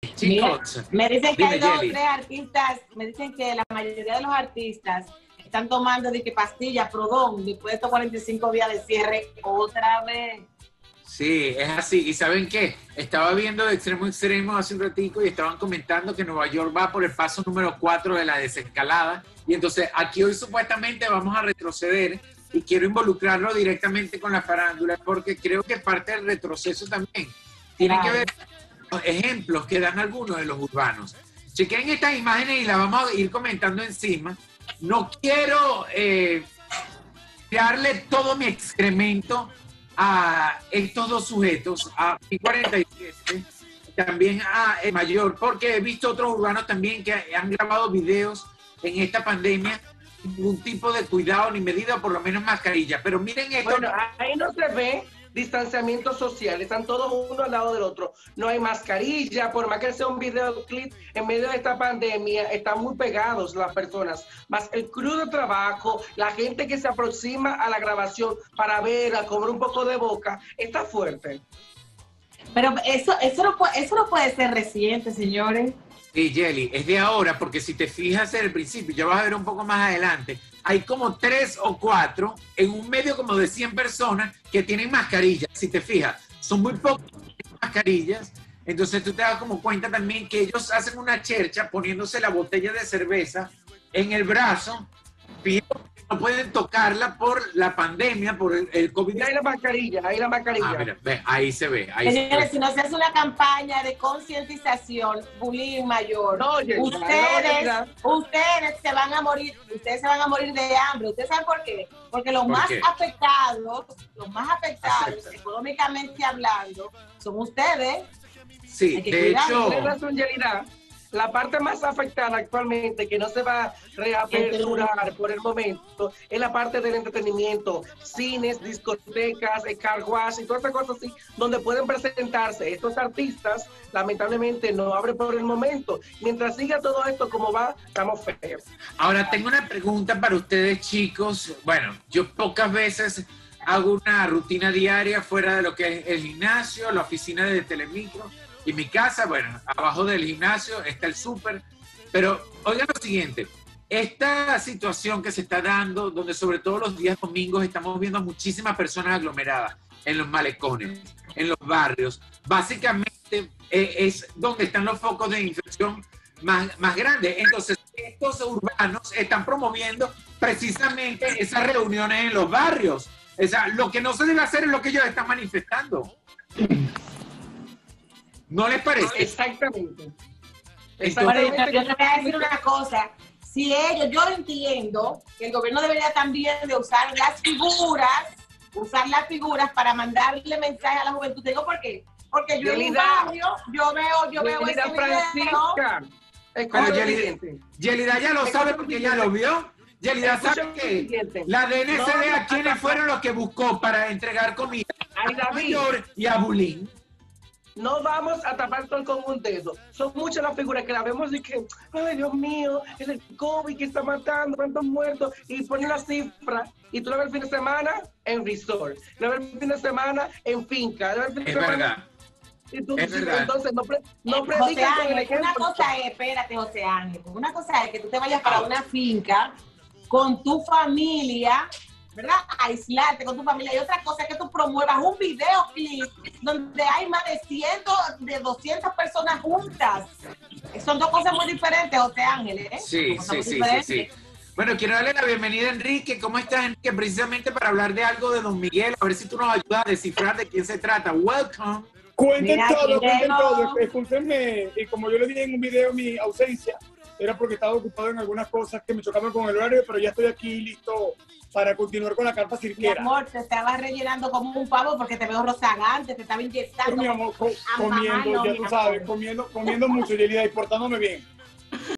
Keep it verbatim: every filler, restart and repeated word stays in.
Mira, Chicos, me dicen que dime, hay dos o Jelly. tres artistas, me dicen que la mayoría de los artistas están tomando de que pastilla, Prodón, después de estos cuarenta y cinco días de cierre, otra vez. Sí, es así. ¿Y saben qué? Estaba viendo de Extremo a Extremo hace un ratico y estaban comentando que Nueva York va por el paso número cuatro de la desescalada. Y entonces aquí hoy supuestamente vamos a retroceder y quiero involucrarlo directamente con la farándula porque creo que parte del retroceso también tiene que Claro. ver con los ejemplos que dan algunos de los urbanos. Chequen estas imágenes y las vamos a ir comentando encima. No quiero eh, darle todo mi excremento a estos dos sujetos, a Pi cuarenta y siete, también a El Mayor, porque he visto otros urbanos también que han grabado videos en esta pandemia, ningún tipo de cuidado ni medida, por lo menos mascarilla. Pero miren esto. Bueno, ahí no se ve distanciamiento social, están todos uno al lado del otro. No hay mascarilla, por más que sea un videoclip en medio de esta pandemia, están muy pegados las personas. Más el crudo trabajo, la gente que se aproxima a la grabación para ver, a comer un poco de boca, está fuerte. Pero eso, eso, no, puede- eso no puede ser reciente, señores. Sí, Jelly, es de ahora, porque si te fijas en el principio, ya vas a ver un poco más adelante, hay como tres o cuatro en un medio como de cien personas que tienen mascarillas. Si te fijas, son muy pocas mascarillas. Entonces tú te das como cuenta también que ellos hacen una chercha poniéndose la botella de cerveza en el brazo, pidiendo que no pueden tocarla por la pandemia, por el, el COVID. Y ahí la mascarilla, ahí la mascarilla. Ah, mira, ve, ahí se ve. Ahí se Señores, ve. si no se hace una campaña de concientización, bullying mayor, No, Yelida, no, ustedes, Yelida. ustedes se van a morir, ustedes se van a morir de hambre. ¿Ustedes saben por qué? Porque los ¿Por más qué? afectados, los más afectados, Acepta. económicamente hablando, son ustedes. Sí, Hay que de cuidar, hecho, Tienes razón, Yelida. La parte más afectada actualmente, que no se va a reaperturar por el momento, es la parte del entretenimiento, cines, discotecas, eh, car wash y todas estas cosas así, donde pueden presentarse. Estos artistas, lamentablemente, no abren por el momento. Mientras siga todo esto como va, estamos feos. ahora tengo una pregunta para ustedes, chicos. Bueno, yo pocas veces hago una rutina diaria fuera de lo que es el gimnasio, la oficina de Telemicro y mi casa. Bueno, abajo del gimnasio está el súper. Pero oigan lo siguiente, esta situación que se está dando, donde sobre todo los días domingos estamos viendo a muchísimas personas aglomeradas en los malecones, en los barrios, básicamente eh, es donde están los focos de infección más, más grandes. Entonces, estos urbanos están promoviendo precisamente esas reuniones en los barrios. O sea, lo que no se debe hacer es lo que ellos están manifestando. ¿No les parece? Exactamente. Bueno, yo, Exactamente. yo te voy a decir una cosa. Si ellos, yo entiendo que el gobierno debería también de usar las figuras, usar las figuras para mandarle mensaje a la juventud. Te digo por qué. Porque yo en mi Yelida. barrio, yo veo, yo veo Yelida ese video. Francisca, escucha Pero lo Yelida, siguiente. Yelida ya lo Escucha sabe lo porque ya siguiente. lo vio. Yelida Escucha sabe lo que siguiente. la D N C D No, a quienes hasta- fueron los que buscó para entregar comida Ay, a David. Mayor y a Bulín. No vamos a tapar todo con un dedo. Son muchas las figuras que la vemos y que, ay, Dios mío, es el COVID que está matando, tantos muertos, y ponen la cifra, y tú la ves el fin de semana en resort, la ves el fin de semana en finca, la ves el fin de Es semana... verdad. Y tú, Es sí, verdad. entonces no, pre, no José predican con el Ángel, una ejemplo. cosa es, espérate, José Ángel, una cosa es que tú te vayas para una finca con tu familia, ¿verdad? Aislarte con tu familia. Y otra cosa es que tú promuevas un videoclip donde hay más de cien, de doscientas personas juntas. Son dos cosas muy diferentes, José Ángel, ¿eh? Sí, Son sí, cosas muy sí, sí, diferentes. sí. Bueno, quiero darle la bienvenida a Enrique. ¿Cómo estás, Enrique? Precisamente para hablar de algo de Don Miguel, a ver si tú nos ayudas a descifrar de quién se trata. Welcome. Cuenten Mira, todo, aquí cuenten llegó. todo. Escúchenme, y como yo les dije en un video, mi ausencia era porque estaba ocupado en algunas cosas que me chocaban con el horario, pero ya estoy aquí listo para continuar con la carpa Mi cirquera. amor, te estabas rellenando como un pavo porque te veo rozagante, te estaba Pero, inyectando. mi amor, co- a mamá, comiendo, no, ya mi tú amor. sabes, comiendo, comiendo mucho, Yelida, y portándome bien.